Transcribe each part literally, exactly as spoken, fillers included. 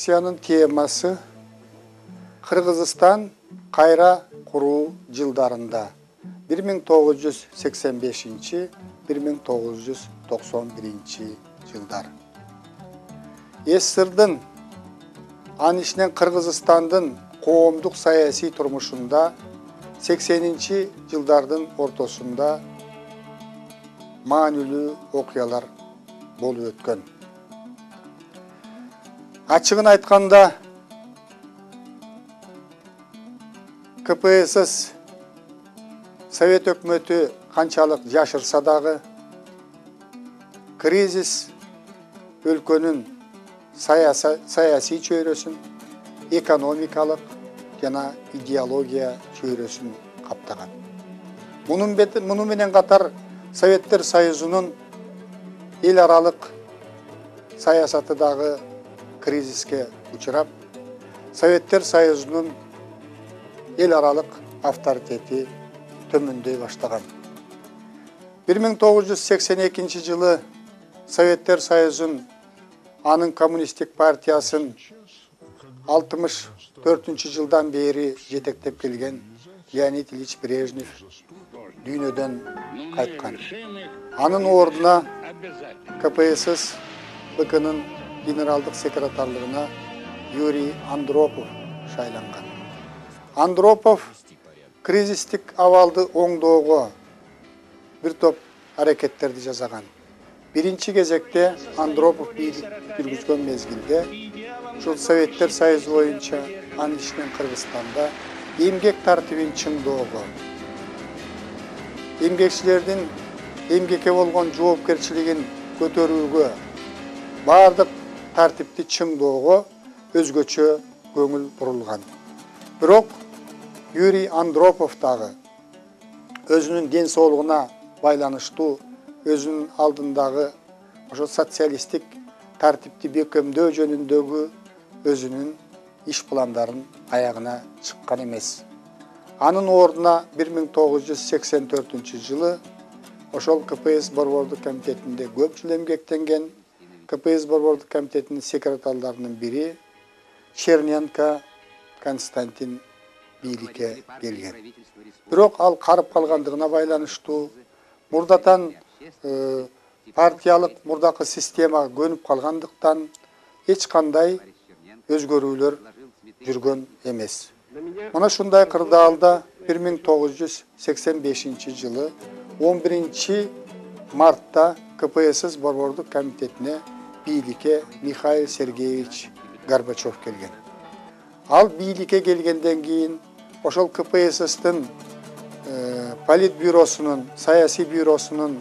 лекцияның темасы Кыргызстан кайра куруу жылдарында bir ming to'qqiz yuz seksen beshinchi — bir ming to'qqiz yuz to'qson birinchi жылдар. СССРдын, анын ичинен Кыргызстандын коомдук саясий турмушунда сексенинчи жылдардын ортосунда маанилүү окуялар болуп өткөн. Ачыгын айтканда, КПСС Совет өкмөтү канчалык жашырса дагы, кризис өлкөнүн саясий чөйрөсүн, экономикалык жана идеология чөйрөсүн каптаган. Муну менен катар Советтер Союзунун эл аралык саясаты дагы кризиске учурап, Советтер Союзунун эл аралык авторитети төмөндөй баштаган. bir ming to'qqiz yuz seksen экинчи жылы Советтер Союзун, анын коммунисттик партиясын алтымыш төртүнчү жылдан бери жетектеп келген Леонид Ильич Брежнев дүйнөдөн кайткан. Анын ордуна КПСС БКнын генералдык секретарлыгына Юрий Андропов шайланган. Андропов кризистик абалды оңдоого бир топ аракеттерди жасаган. Биринчи кезекте Андропов бийлик жүргүзгөн мезгилде ушул Советтер Союзу боюнча, анын ичинен Кыргызстанда эмгек тартибин чыңдоого, эмгекчилердин эмгекке болгон жоопкерчилигин көтөрүүгө, бардык тартипти чыңдоого өзгөчө көңүл бурулган. Бирок Юрий Андропов дагы өзүнүн ден соолугуна байланыштуу, өзүнүн алдындагы ошо социалисттик тартипти бекемдөө жөнүндөгү өзүнүн иш пландарын аягына чыккан эмес. Анын ордуна bir ming to'qqiz yuz seksen төртүнчү жылы ошол КПСС борбордук комитетинде көп жыл эмгектенген КПСС борбордук комитетинин секретарларынын бири Черненко Константин бийликке келген. Бирок ал карып калгандыгына байланыштуу, мурдатан партиялык мурдакы системага көнүп калгандыктан эч кандай өзгөрүүлөр жүргөн эмес. Мына ушундай кырдаалда bir ming to'qqiz yuz seksen beshinchi жылы он биринчи мартта КПСС борбордук комитетине бийликке Михаил Сергеевич Горбачев келген. Ал бийликке келгенден кийин ошол КПССтин политбюросунун, саясий бюросунун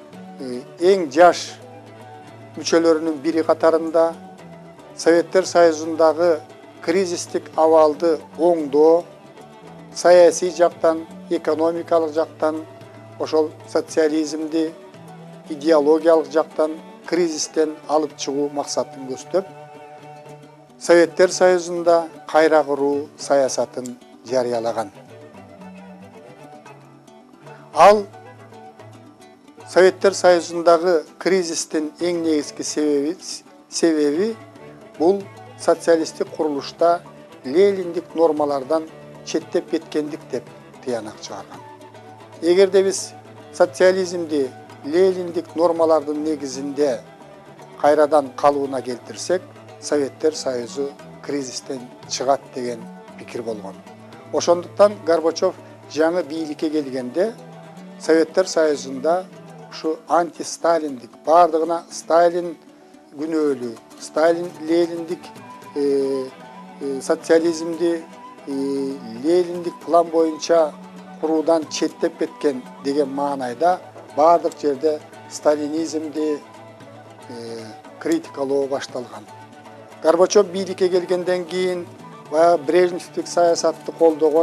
эң жаш мүчөлөрүнүн бири катарында Советтер Союзундагы кризистик абалды оңдоо, саясий жактан, экономикалык жактан, ошол социализмди идеологиялык жактан кризистен алып чыгуу максатын көздөп, Советтер Союзунда кайра куруу саясатын жарыялаган. Ал Советтер Союзундагы кризистин эң негизги себеби себеби бул социалисттик курулушта лениндик нормалардан четтеп кеткендик деп тыянак чыгарган. Эгерде биз социализмди лениндик нормалардын негизинде кайрадан калыбына келтирсек, Советтер Союзу кризистен чыгат деген пикир болгон. Ошондуктан Горбачев жаңы бийликке келгенде Советтер Союзунда ушу анти-сталиндик, бардыгына Сталин күнөөлүү, Сталин лениндик социализмди лениндик план боюнча куруудан четтеп кеткен деген маанайда бардык жерде сталинизмди критикалоо башталган. Горбачев бийликке келгенден кийин баягы Брежневдик саясатты колдогон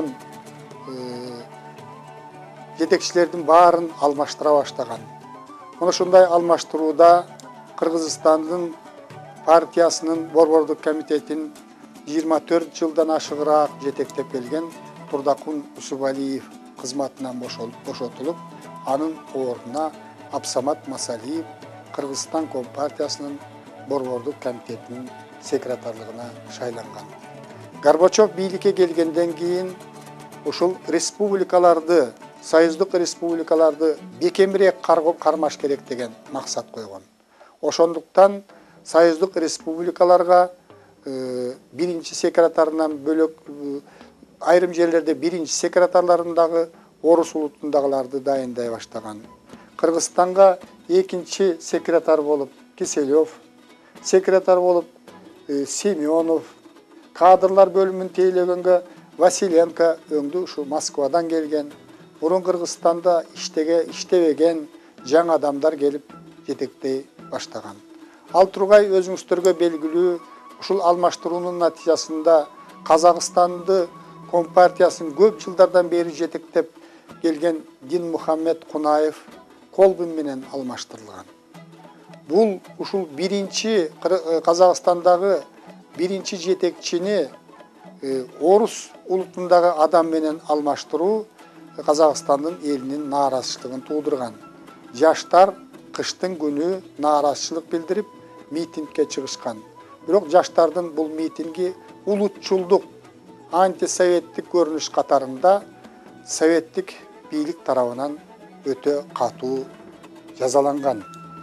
жетекчилердин баарын алмаштыра баштаган. Мына ушундай алмаштырууда Кыргызстандын партиясынын борбордук комитетин жыйырма төрт жылдан ашыгыраак жетектеп келген Турдакун Усубалиев кызматынан бошотулуп, анын ордуна Абсамат Масалиев Кыргызстан Компартиясынын борбордук комитетинин секретарлығына шайланған. Горбачев бийликке келгенден кейін ушул республикаларды, союздук республикаларды бекемирээк кармаш керек деген максат койгон. Ошондуктан союздук республикаларга биринчи секретарынан бөлөк айрым жерлерде биринчи секретарларындагы орус улутундагыларды дайындай баштаган. Кыргызстанга экинчи секретар болуп Киселев, секретар болуп Семенов, кадрлар бөлүмүн тейлегенге Василенко өңдү ушу Москвадан келген. Бурун Кыргызстанда иштеге иштебеген жаңы адамдар келип жетектей баштаган. Ал тургай өзүңүздөргө белгилүү ушул алмаштыруунун натыйжасында Казакстанды Компартиясын көп жылдардан бери жетектеп келген Дин Мухаммед Кунаев Колбин менен алмаштырылган. Бул ушул биринчи Казакстандагы биринчи жетекчини орус улутундагы адам менен алмаштыруу Казакстандын элинин нааразычылыгын туудурган. Жаштар кыштын күнү нааразычылык билдирип митингге чыгышкан. Бирок жаштардын бул митинги улутчулдук антисоветтик көрүнүш катарында советтик бийлик тарабынан өтө катуу жазаланган.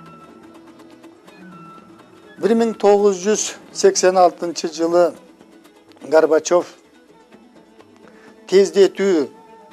бир миң тогуз жүз сексен алтынчы жылы Горбачев тездетүү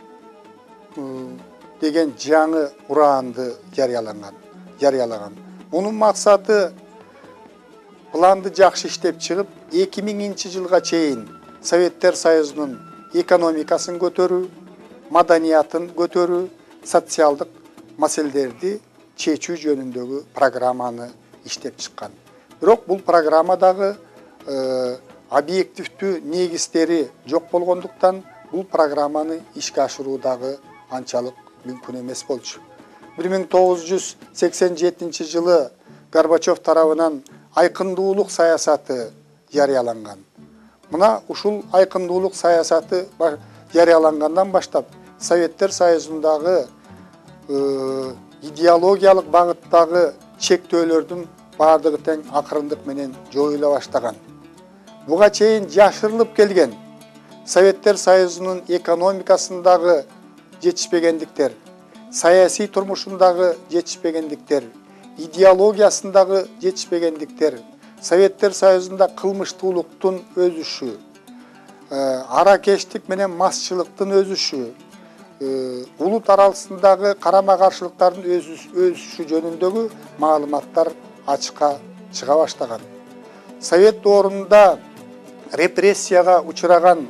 деген жаңы ураанды жарыялаган. Жарыялаган. Мунун максаты планды жакшы иштеп чыгып, эки миңинчи жылга чейин Советтер Союзунун экономикасын көтөрүү, маданиятын көтөрүү, социалдык маселелерди чечүү жөнүндөгү программаны иштеп чыккан. Бирок бул программадагы объективдүү негиздери жок болгондуктан бул программаны ишке ашыруудагы анчалык мүмкүн эмес болчу. бир миң тогуз жүз сексен жетинчи жылы Горбачев тарабынан айкындуулук саясаты жарыяланган. Мына ушул айкындуулук саясаты жарыялангандан баштап Советтер Союзундагы идеологиялык багыттагы чектөөлөрдүн бардыгы тең акырындык менен жоюла баштаган. Буга чейин жашырылып келген Советтер Союзунун экономикасындагы жетишпегендиктер, саясий турмушундагы жетишпегендиктер, идеологиясындагы жетишпегендиктер, Советтер Союзунда кылмыштуулуктун өсүшү, аракештик менен масчылыктын өсүшү, улут арасындагы карама-каршылыктардын өсүшү жөнүндөгү маалыматтар ачыкка чыга баштаган. Совет доорунда репрессияга учураган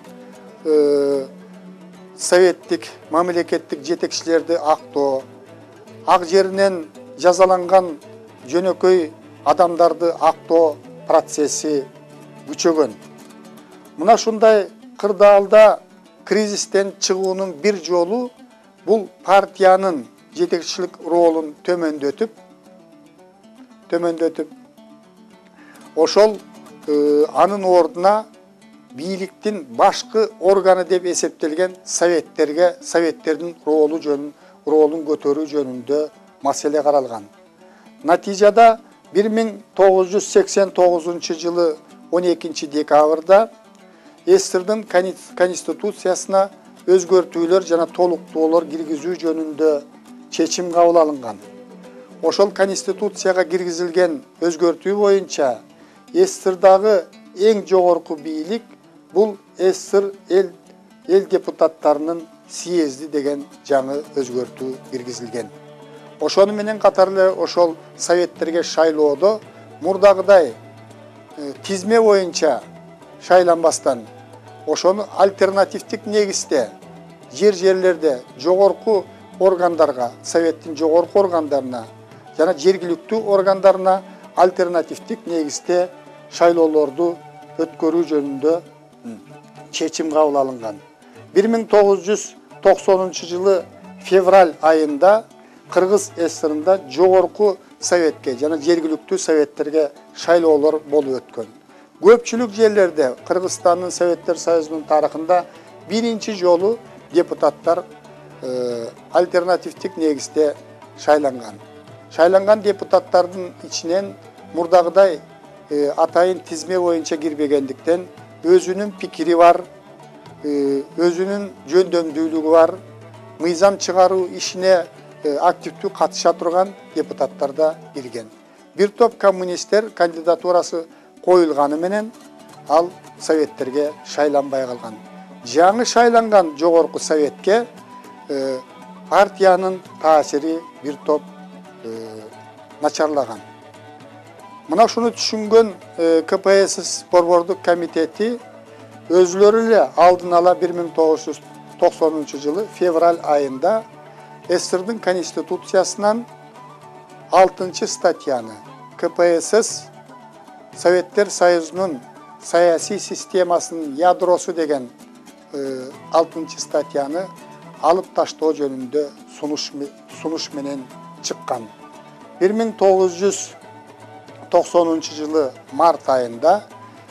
советтик мамлекеттик жетекчилерди актоо, ак жеринен жазаланган жөнөкөй адамдарды актоо процесси күчөгөн. Мына шундай кырдаалда кризистен чыгуунун бир жолу бул партиянын жетекчилик ролун төмөндөтүп, төмөндөтүп, ошол анын ордуна бийликтин башкы органы деп эсептелген советтерге, советтердин ролу жөнүн, ролун көтөрүү жөнүндө маселе каралган. Натыйжада бир миң тогуз жүз сексен тогузунчу жылы он экинчи декабрда СССРдин конституциясына өзгөртүүлөр жана толуктоолор киргизүү жөнүндө чечим кабыл алынган. Ошол конституцияга киргизилген өзгөртүү боюнча СССРдагы эң жогорку бийлик бул СССР эл эл депутаттарынын съезди деген жаңы өзгөртүү киргизилген. Ошону менен катар эле ошол советтерге шайлоодо мурдагыдай тизме боюнча шайланбастан ошону альтернативдик негизде жер жерлерде жогорку органдарга, советтин жогорку органдарына жана жергиликтүү органдарына альтернативдик негизде шайлоолорду өткөрүү жөнүндө чечим кабыл алынган. бир миң тогуз жүз токсонунчу жылы февраль айында Кыргыз СССРында жогорку советке жана жергиликтүү советтерге шайлоолор болуп өткөн. Көпчүлүк жерлерде Кыргызстандын Советтер Союзунун тарыхында биринчи жолу депутаттар альтернативдик негизде шайланган. Шайланган депутаттардын ичинен мурдагыдай e, atayın tizme boyunca girmegендиктен özünün pikiri var, e, özünün жөндөмдүүлүгү var, мыйзам чыгаруу ишине e, aktifтүү катыша турган депутаттар да кирген. Bir топ коммунисттер кандидатурасы коюлганы менен ал советтерге шайланбай калган. Жаңы шайланган жогорку советке e, партиянын таасири bir топ e, начарлаган. Мына шуну түшүнгөн e, К П С С борбордук комитети өзлөрү эле алдын ала bir ming to'qqiz yuz to'qsoninchi жылы февраль айында СССРдын конституциясынан алтынчы статьяны К П С С Советтер Союзунун саясий системасынын ядросу деген алтынчы статьяны алып таштоо жөнүндө сунуш сунуш менен чыккан. bir ming to'qqiz yuz to'qsoninchi жылы март айында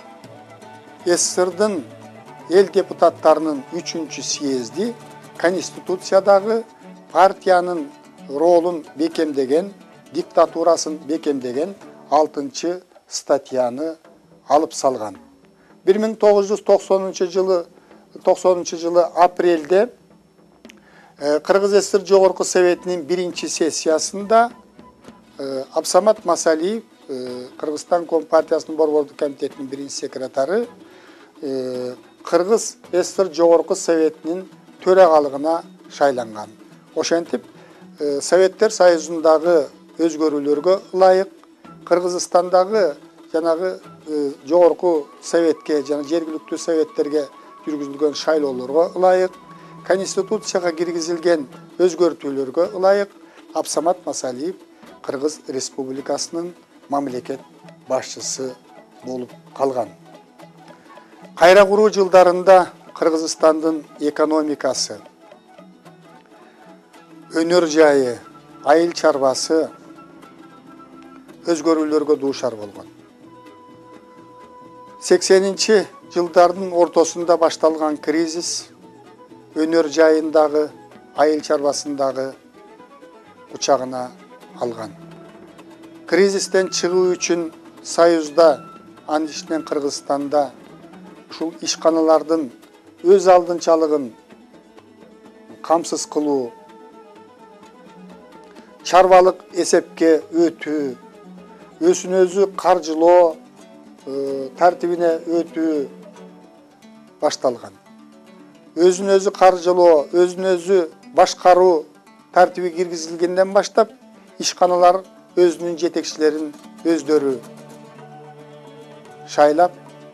СССРдын эл депутаттарынын үчүнчү съезди конституциядагы партиянын ролун бекемдеген, диктатурасын бекемдеген алтынчы статьяны алып салган. bir ming to'qqiz yuz to'qsoninchi жылы to'qsoninchi жылы апрелде Кыргыз СССР жогорку советинин биринчи сессиясында Абсамат Масалиев, Кыргызстан Компартиясынын борбордук комитетинин биринчи секретары, Кыргыз СССР жогорку советинин төрагалыгына шайланган. Ошентип, Советтер Союзундагы өзгөрүүлөргө ылайык, Кыргызстандагы жанагы жогорку советке, жана жергиликтүү советтерге жүргүзүлгөн шайлоолорго ылайык, конституцияга киргизилген өзгөртүүлөргө ылайык Абсамат Масалиев Кыргыз Республикасынын мамлекет башчысы болуп калган. Кайра куруу жылдарында Кыргызстандын экономикасы, өнөр жайы, айыл чарбасы өзгөрүүлөргө дуушар болгон. сексенинчи жылдардын ортосунда башталган кризис өнөр жайындагы, айыл чарбасындагы учагына алган. Кризистен чыгуу үчүн Союзда, андыштан Кыргызстанда ушул ишканалардын өз алдынчалыгын камсыз кылуу, чарбалык эсепке өтүү, өзүн өзү каржылоо тартибине өтүү башталган. Өзүн өзү каржылоо, өзүн өзү башкаруу тартиби киргизилгенден баштап, ишканалар өзүнүн жетекчилерин өздөрү шайлап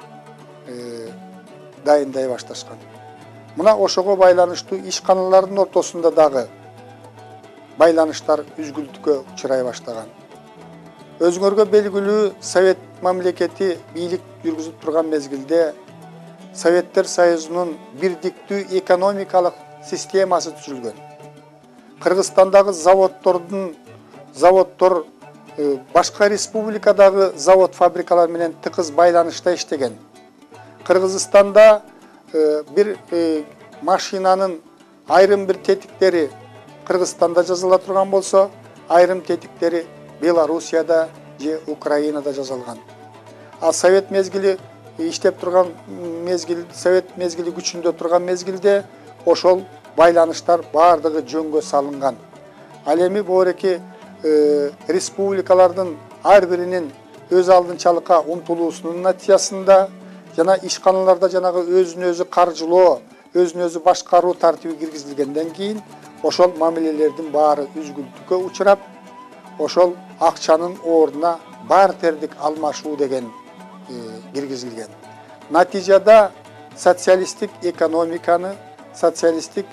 дайындай башташкан. Мына ошого байланыштуу ишканалардын ортосунда дагы байланыштар үзгүлтүккө учурай баштаган. Өзүңөргө белгилүү Совет мамлекети бийлик жүргүзүп турган мезгилде Советтер Союзунун бирдиктүү экономикалык системасы түзүлгөн. Кыргызстандагы заводдордун заводдор башка республикадагы завод фабрикалар менен тыкыз байланышта иштеген. Кыргызстанда bir машинанын айрым бир тетиктери Кыргызстанда жазыла турган болсо, айрым тетиктери Белоруссияда же Украинада жазылган. А Совет мезгили иштеп турган мезгил, Совет мезгили күчүндө турган мезгилде ошол байланыштар бардыгы жөнгө салынган. Ал эми бореки республикалардын ар биринин өз алдынчалыкка умтулуусунун натыйжасында жана ишканаларда жанагы өзүн өзү каржылоо, өзүн өзү башкаруу тартиби киргизилгенден кийин ошол мамилелердин баары үзгүлтүккө учурап, ошол акчанын ордуна бартердик алмашуу деген киргизилген. Натыйжада социалисттик экономиканы, социалисттик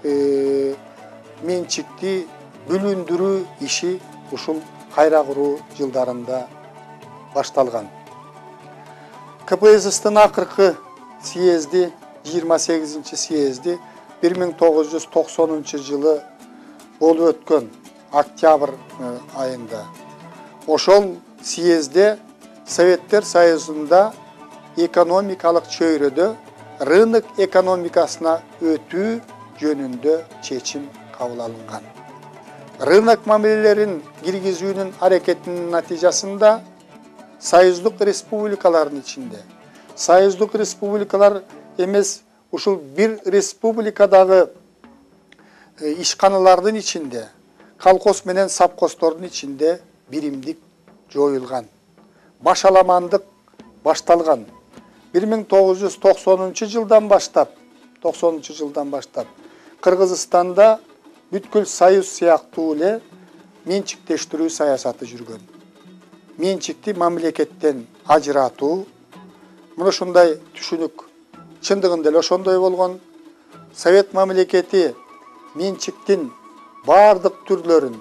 менчикти бүлүндүрүү иши ушул кайра куруу жылдарында башталган. К П С S'тын акыркы съезди, жыйырма сегизинчи съезди bir ming to'qqiz yuz to'qsoninchi жылы болуп өткөн октябрь айында. Ошол съезде Советтер Союзунда экономикалык чөйрөдө рынок экономикасына өтүү жөнүндө чечим кабыл алынган. Рынок мамилелерин киргизүүнүн аракетинин натыйжасында Союздук республикалардын ичинде. Союздук республикалар эмес, ушул бир республикадагы ишканалардын ичинде, колхоз менен совхоздордун ичинде биримдик жоюлган. Башаламандык башталган. бир миң тогуз жүз токсонунчу жылдан баштап, токсонунчу жылдан баштап Кыргызстанда бүткүл союз сыяктуу эле менчиктештирүү саясаты жүргөн. Менчикти мамлекеттен ажыратуу, мына ушундай түшүнүк чындыгында эле ошондой болгон. Совет мамлекети менчиктин бардык түрлөрүн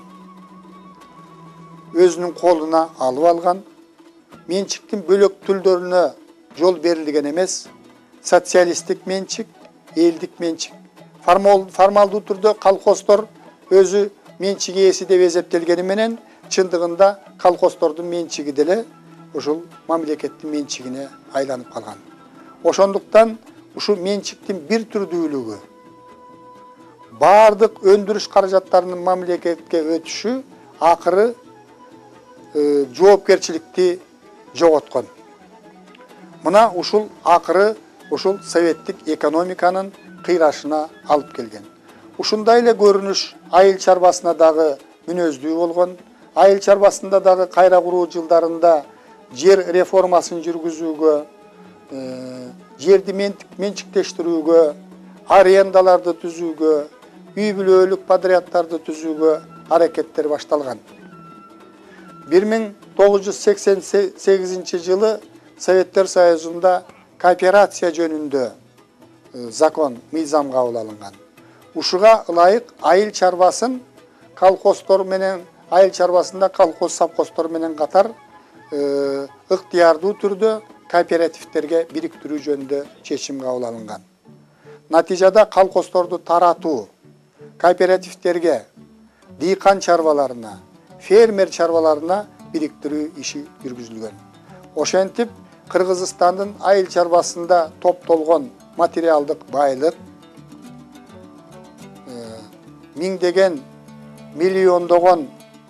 өзүнүн колуна алып алган. Менчиктин бөлөк түрлөрүнө жол берилген эмес. Социалисттик менчик, элдик менчик. Формалдуу түрдө колхоздор өзү менчик ээси деп эсептелгени менен, чындыгында колхоздордун менчиги деле ушул мамлекеттин менчигине айланып калган. Ошондуктан ушул менчиктин бир түрдүүлүгү, бардык өндүрүш каражаттарынын мамлекетке өтүшү акыры э, жоопкерчиликти жоготкон. Мына ушул акыры ушул советтик экономиканын кыйрашына алып келген. Ушундай эле көрүнүш айыл чарбасына дагы мүнөздүү болгон. Айыл чарбасында дагы кайра куруу жылдарында жер реформасын жүргүзүүгө, жерди менчиктештирүүгө, арендаларды түзүүгө, үй бүлөлүк подряддарды түзүүгө аракеттер башталган. бир миң тогуз жүз сексен сегизинчи жылы Советтер Союзунда кооперация жөнүндө закон, мыйзам кабыл алынган. Ушуга ылайык айыл чарбасын колхоздор менен, айыл чарбасында колхоз совхоздор менен катар ыктыярдуу түрдө кооперативтерге бириктирүү жөнүндө чечим кабыл алынган. Натыйжада колхоздорду таратуу, кооперативтерге, дыйкан чарбаларына, фермер чарбаларына бириктирүү иши жүргүзүлгөн. Ошентип, Кыргызстандын айыл чарбасында топтолгон материалдык байлык, миңдеген, миллиондогон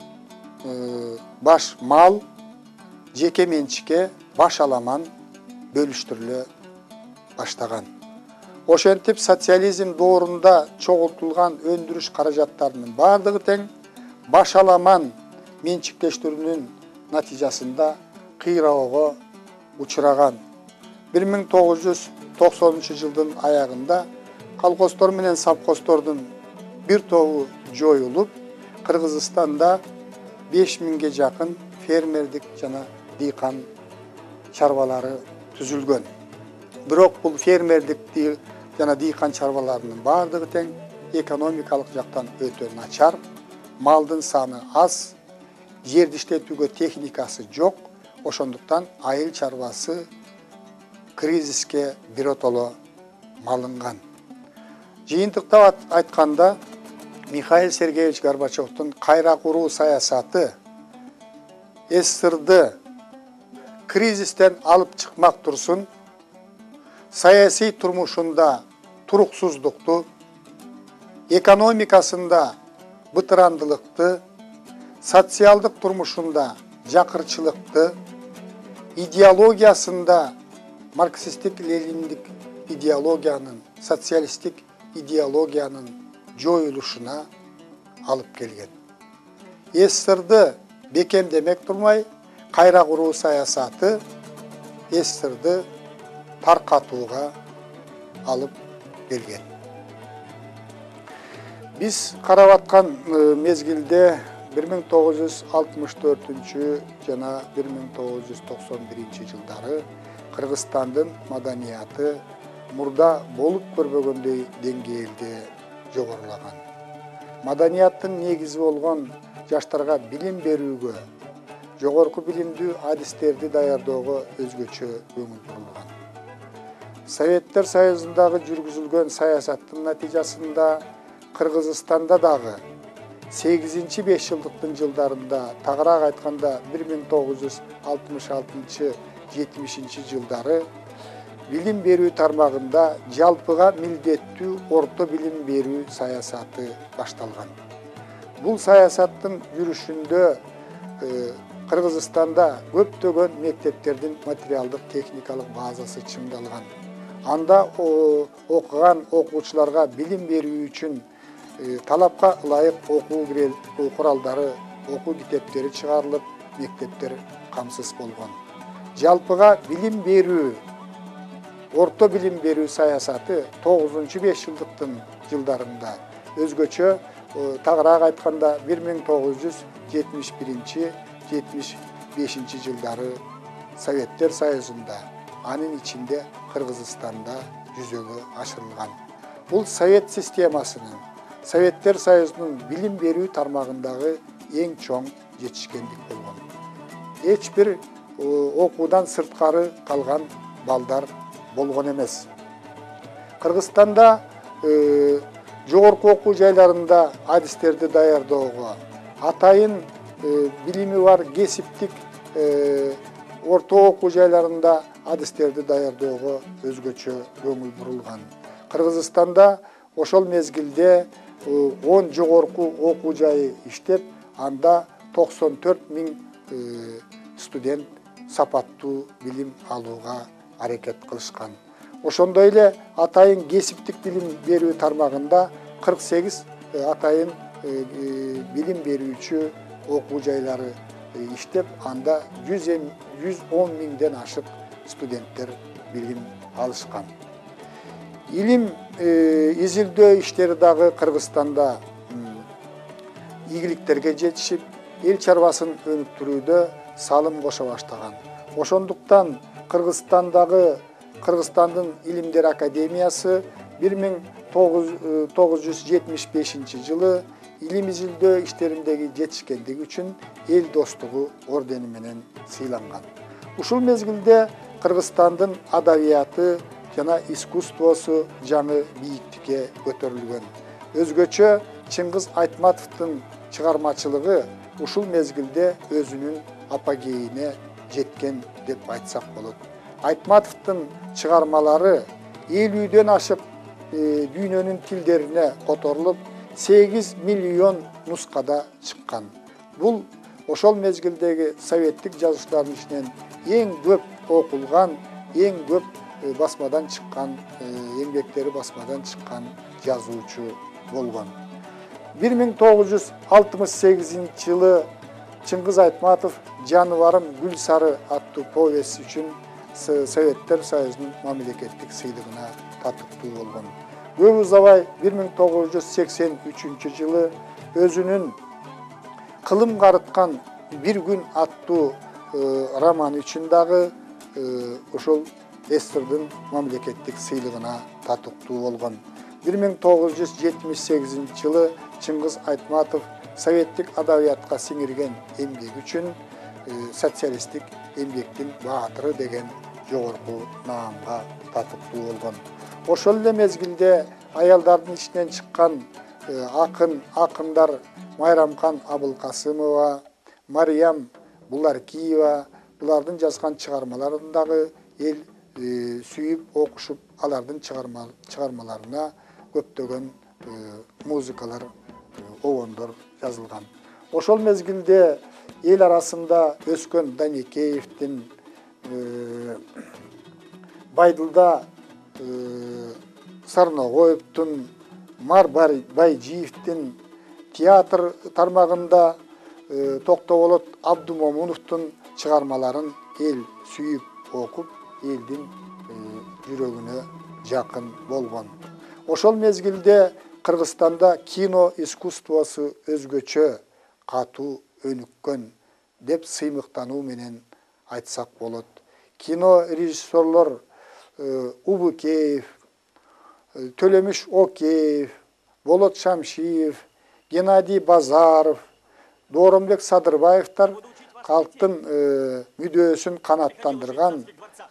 баш мал жеке менчикке башаламан бөлүштүрүлө баштаган. Ошентип, социализм доорунда чогултулган өндүрүш каражаттарынын бардыгы тең башаламан менчиктештирүүнүн натыйжасында кыйроого учураган. бир миң тогуз жүз токсонунчу жылдын аягында колхоздор менен совхоздордун бир тобу жоюлуп, Кыргызстанда беш миңге жакын фермердик жана дыйкан чарбалары түзүлгөн. Бирок бул фермердик жана дыйкан чарбаларынын бардыгы тең экономикалык жактан өтө начар, малдын саны аз, жерди иштетүүгө техникасы жок. Ошондуктан айыл чарбасы кризиске биротоло малынган. Жыйынтыктап айтканда, Михаил Сергеевич Горбачевдун кайра куруу саясаты СССРды кризистен алып чыкмак турсун, саясий турмушунда туруксуздукту, экономикасында бытырандылыкты, социалдык турмушунда жакырчылыкты, идеологиясында марксисттик-лениндик идеологиянын, социалисттик идеологиянын жоюлушуна алып келген. СССРды бекемдемек турмай, кайра куруу саясаты СССРды таркатууга алып келген. Биз карап аткан мезгилде бир миң тогуз жүз алтымыш төртүнчү жана бир миң тогуз жүз токсон биринчи жылдары Кыргызстандын маданияты мурда болуп көрбөгөндөй деңгээлде жогорулаган. Маданияттын негизи болгон жаштарга билим берүүгө, жогорку билимдүү адистерди даярдоого өзгөчө көңүл бурулган. Советтер Союзундагы жүргүзүлгөн саясаттын натыйжасында Кыргызстанда дагы сегизинчи беш жылдыктын жылдарында, тагыраак айтканда бир миң тогуз жүз алтымыш алтынчы жетимишинчи жылдары билим берүү тармагында жалпыга милдеттүү орто билим берүү саясаты башталган. Бул саясаттын жүрүшүндө Кыргызстанда көптөгөн мектептердин материалдык техникалык базасы чыңдалган. Анда окуган окуучуларга билим берүү үчүн талапка ылайык окуу куралдары, окуу китептери чыгарылып, мектептер камсыз болгон. Жалпыга билим берүү, орто билим берүү саясаты тогузунчу беш жылдыктын жылдарында өзгөчө, тагыраак айтканда бир миң тогуз жүз жетимиш биринчи жетимиш бешинчи жылдары Советтер Союзунда, анын ичинде Кыргызстанда жүзөгө ашырылган. Бул Совет системасынын, Советтер Союзунун билим берүү тармагындагы эң чоң жетишкендик болгон. Эч бир окуудан сырткары калган балдар болгон эмес. Кыргызстанда жогорку окуу жайларында адистерди даярдоого, атайын билими бар кесиптик орто окуу жайларында адистерди даярдоого өзгөчө көңүл бурулган. Кыргызстанда ошол мезгилде он жогорку окуу жайы иштеп, анда токсон төрт миң студент сапаттуу билим алууга аракет кылышкан. Ошондой эле атайын кесиптик билим берүү тармагында кырк сегиз атайын билим берүүчү окуу жайлары иштеп, анда жүз он миңден ашык студенттер билим алышкан. Илим изилдөө иштери дагы Кыргызстанда ийгиликтерге жетишип, эл чарбасын өнүктүрүүдө салым кошо баштаган. Ошондуктан Кыргызстандагы Кыргызстандын Илимдер Академиясы бир миң тогуз жүз жетимиш бешинчи жылы илим изилдөө иштериндеги жетишкендиги үчүн эл достугу ордени менен сыйланган. Ушул мезгилде Кыргызстандын адабияты жана искусствосу жаңы бийиктикке көтөрүлгөн. Өзгөчө Чыңгыз Айтматовдун чыгармачылыгы ушул мезгилде өзүнүн апогейине жеткен деп айтсак болот. Айтматовдун чыгармалары элүүдөн ашык дүйнөнүн тилдерине которулуп, сегиз миллион нускада чыккан. Бул ошол мезгилдеги советтик жазуучулардын ичинен эң көп окулган, эң көп басмадан чыккан, эмгектери басмадан чыккан жазуучу болгон. бир миң тогуз жүз алтымыш сегизинчи жылы Чыңгыз Айтматов «Жаныбарым гүл сары» аттуу повесть үчүн Советтер Союзунун мамлекеттик сыйлыгына татыктуу болгон. Көп узабай бир миң тогуз жүз сексен үчүнчү жылы өзүнүн «Кылым карыткан бир күн» аттуу роман үчүн дагы ошол СССРдын мамлекеттик сыйлыгына татыктуу болгон. бир миң тогуз жүз жетимиш сегизинчи жылы Чыңгыз Айтматов советтик адабиятка сиңирген эмгеги үчүн социалисттик эмгектин баатыры деген жогорку наамга татыктуу болгон. Ошол эле мезгилде аялдардын ичинен чыккан акын акындар Майрамкан Абылкасымова, Мариям Буларкиева, булардын жазган чыгармаларындагы эл сүйүп окушуп, алардын чыгармаларына көптөгөн музыкалар, обондор жазылган. Ошол мезгилде эл арасында өскөн Даникеевдин, Байдылда Сарногоевдун, Мар Байжиевдин, театр тармагында Токтогулот Абдумомуновдун чыгармаларын эл сүйүп окуп, элдин жүрөгүнө жакын болгон. Ошол мезгилде Кыргызстанда кино искусствосу өзгөчө катуу өнүккөн деп сыймыктануу менен айтсак болот. Кино режиссерлор Убукеев, Төлөмүш Океев, Болот Шамшиев, Геннадий Базаров, Дооронбек Садырбаевтар калктын мүдөөсүн канаттандырган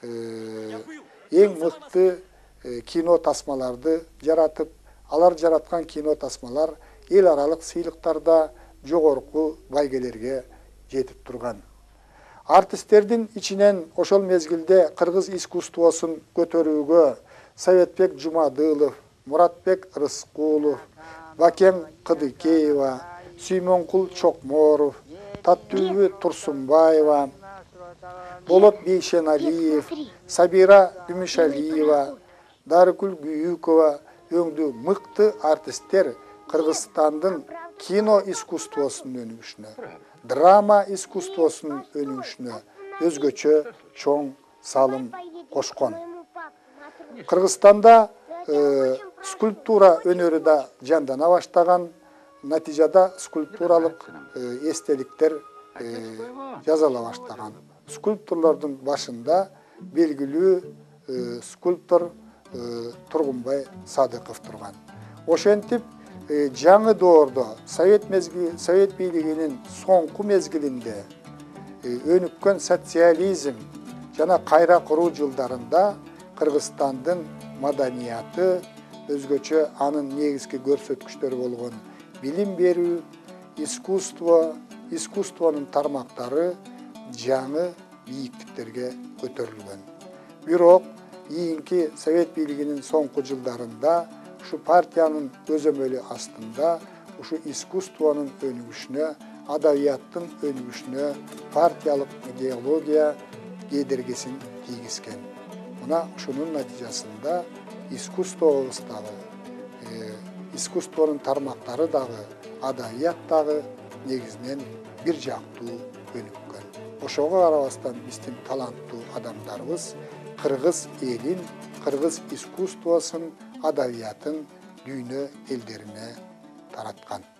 эң мыкты кино тасмаларды жаратып, алар жараткан кино тасмалар эл аралык сыйлыктарда жогорку байгелерге жетип турган. Артисттердин ичинен ошол мезгилде кыргыз искусствосун көтөрүүгө Советбек Жумадылов, Муратбек Рыскулов, Бакен Кыдыкеева, Сүймөнкул Чокморов, Таттүбү Турсунбаева, Болот Бейшеналиев, Сабира Күмүшалиева, Дарыкүл Гүйүкова өңдүү мыкты артисттер Кыргызстандын кино искусствосунун өнүгүшүнө, драма искусствосунун өнүгүшүнө өзгөчө чоң салым кошкон. Кыргызстанда э, скульптура өнөрү да жандана баштаган, натыйжада скульптуралык э, эстеликтер э, жазала баштаган. Скульпторлордун башында белгилүү э, скульптор э, Тургунбай Садыков турган. Ошентип э, жаңы доордо Совет мезги, Совет бийлигинин соңку мезгилинде э, өнүккөн социализм жана кайра куруу жылдарында Кыргызстандын маданияты, өзгөчө анын негизги көрсөткүчтөрү болгон билим берүү, искусство, искусствонун тармактары жаңы бийиктиктерге көтөрүлгөн. Бирок кийинки Совет бийлигинин соңку жылдарында ушу партиянын көзөмөлү астында ушу искусствонун өнүгүшүнө, адабияттын өнүгүшүнө партиялык идеология кедергисин тийгизген. Мына ушунун натыйжасында искусствобуздагы, э, искусствонун тармактары дагы, адабият дагы негизинен бир жактуу өнүккөн. Ошого карабастан биздин таланттуу адамдарыбыз кыргыз элин, кыргыз искусствосун, адабиятын дүйнө элдерине тараткан.